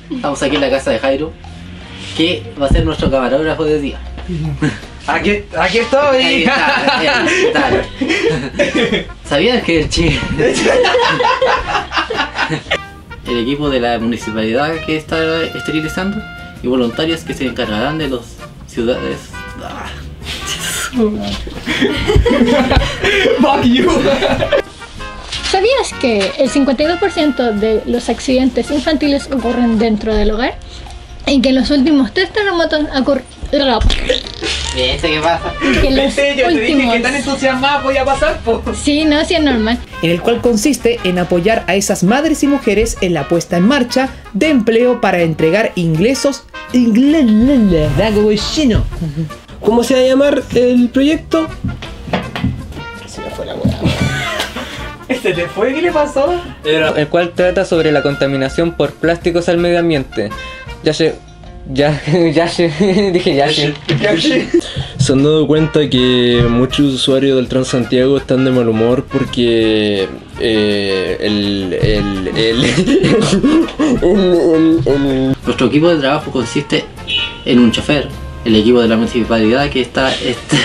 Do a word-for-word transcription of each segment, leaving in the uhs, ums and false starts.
Estamos aquí en la casa de Jairo, que va a ser nuestro camarógrafo de día. Aquí, aquí estoy. Ahí está, ahí está. ¿Sabías que el chi... el equipo de la municipalidad que está esterilizando y voluntarios que se encargarán de las ciudades... Ah. Fuck you. ¿Sabías que el cincuenta y dos por ciento de los accidentes infantiles ocurren dentro del hogar? Y que en los últimos tres terremotos ocurrieron... ¿Viste qué pasa? Que los ¿Viste? Yo te dije últimos... que tan entusiasmada podía pasar, po. Sí, no, sí es normal. En el cual consiste en apoyar a esas madres y mujeres en la puesta en marcha de empleo para entregar ingresos... ¿Cómo se va a llamar el proyecto? Se me fue la weá. ¿Se te fue? ¿Qué le pasó? El cual trata sobre la contaminación por plásticos al medio ambiente. Ya se... Ya, ya se... dije ya se... Se han dado cuenta que muchos usuarios del Transantiago están de mal humor porque eh, el, el, el, el, el, el... Nuestro equipo de trabajo consiste en un chofer, el equipo de la municipalidad que está... está...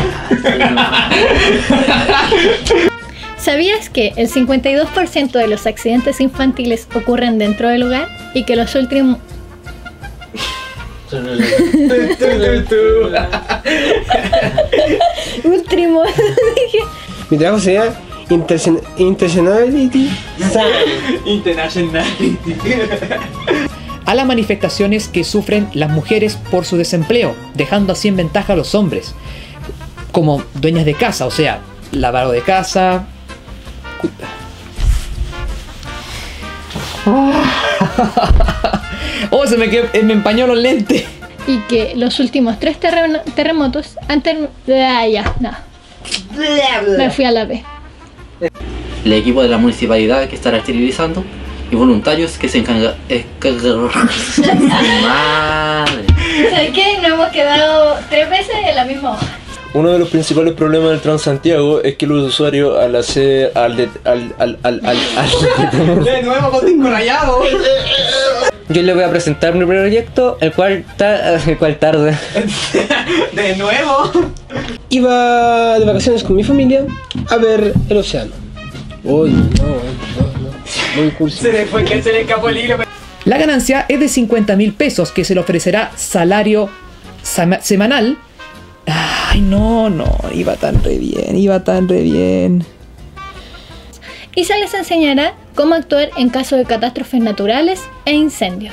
¿Sabías que el cincuenta y dos por ciento de los accidentes infantiles ocurren dentro del hogar? Y que los últimos... últimos... Mi trabajo sería Intersen- Internationality Internationality. a las manifestaciones que sufren las mujeres por su desempleo, dejando así en ventaja a los hombres, como dueñas de casa, o sea, lavado de casa... Oh, se me, quedó, me empañó los lentes. Y que los últimos tres terreno- terremotos han ter... Ah, ya, no. Me fui a la B. El equipo de la municipalidad que estará esterilizando y voluntarios que se encargan... Madre. ¿Sabes qué? Nos hemos quedado tres veces en la misma hoja. Uno de los principales problemas del Transantiago es que los usuarios al hacer al de, al al al al, al De nuevo con disco rayado. Yo le voy a presentar mi proyecto, el cual, ta el cual tarda. De nuevo. iba de vacaciones con mi familia a ver el océano. Uy, no, no, no, muy cursi. Se le fue que se le escapó el hilo. La ganancia es de cincuenta mil pesos que se le ofrecerá salario sama- semanal. Ay, no, no, iba tan re bien, iba tan re bien. Y se les enseñará cómo actuar en caso de catástrofes naturales e incendios.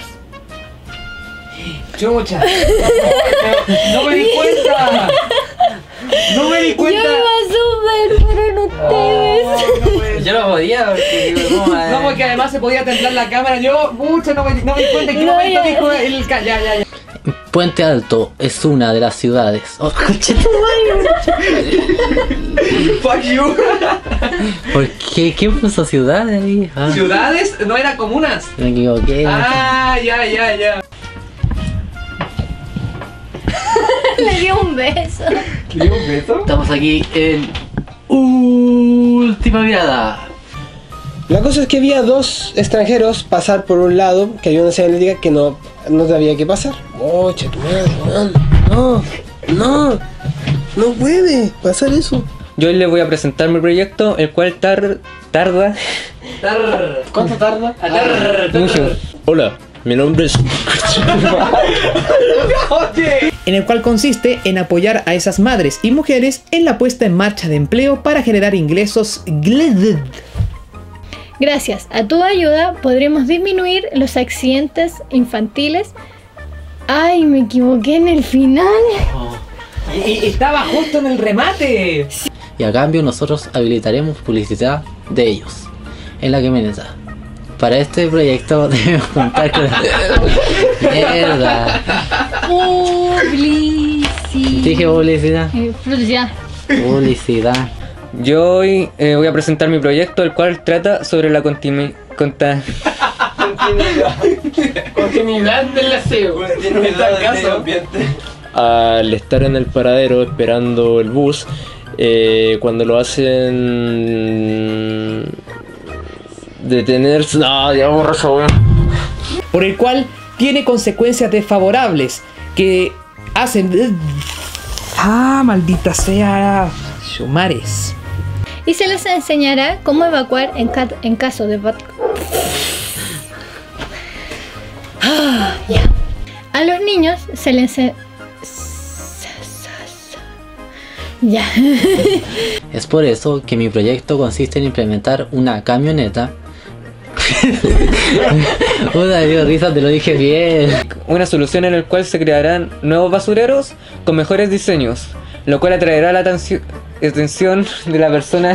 Chucha. No me di cuenta. No me di cuenta. Yo iba súper, pero no ustedes. No, no puede ser. Yo no podía porque digo, no, No, porque además se podía temblar la cámara. Yo, mucho, no me, no me di cuenta en qué No, momento ya. dijo el... ca- Ya, ya, ya. Puente Alto es una de las ciudades. Oh, concha tu Fuck you. madre. ¿Por qué? ¿Qué puso ciudad ahí? Ah, ¿Ciudades? No eran comunas. me equivoqué. Ah, ya, ya, ya. Le dio un beso. ¿Le dio un beso? Estamos aquí en Última Mirada. La cosa es que había dos extranjeros pasar por un lado que había una señalética que no, no sabía qué pasar. Oh, che, tu madre, man. No, no, no puede pasar eso. Yo le voy a presentar mi proyecto, el cual tar tarda Tar. ¿Cuánto tarda? Tar. mucho. Hola, mi nombre es... Oye. En el cual consiste en apoyar a esas madres y mujeres en la puesta en marcha de empleo para generar ingresos. Gracias a tu ayuda podremos disminuir los accidentes infantiles. Ay, me equivoqué en el final. Y, y estaba justo en el remate. Y a cambio nosotros habilitaremos publicidad de ellos en la camioneta. Para este proyecto debemos contar con... Mierda. Publicidad. Dije publicidad. Eh, publicidad. Publicidad. Yo hoy eh, voy a presentar mi proyecto, el cual trata sobre la continui... Conta Continuidad del aseo. Continuidad del ambiente. Al estar en el paradero esperando el bus, eh, cuando lo hacen detenerse... No, ya borra esa weá. Por el cual tiene consecuencias desfavorables que hacen... ¡Ah, maldita sea! Chumares. Y se les enseñará cómo evacuar en, ca en caso de... Ah, ya. A los niños se les... ense- Ya. Es por eso que mi proyecto consiste en implementar una camioneta. Una dio risa, te lo dije bien. Una solución en la cual se crearán nuevos basureros con mejores diseños, lo cual atraerá la atenci- atención de la persona.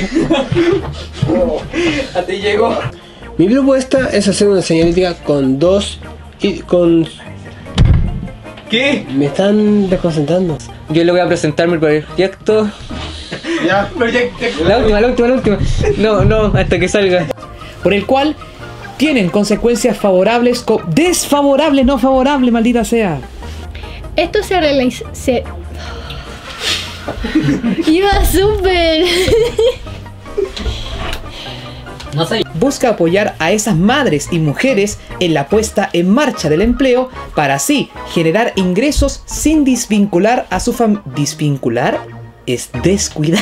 A ti llegó. Mi propuesta es hacer una señalética con dos y con... ¿Qué? Me están desconcentrando. Yo le voy a presentar mi proyecto. Ya, proyecto. La última, la última, la última. No, no, hasta que salga. Por el cual tienen consecuencias favorables... co- desfavorables, no favorables, maldita sea. Esto se realiza... Se... Iba súper. No sé. Busca apoyar a esas madres y mujeres en la puesta en marcha del empleo para así generar ingresos sin desvincular a su familia. ¿Desvincular? Es descuidar.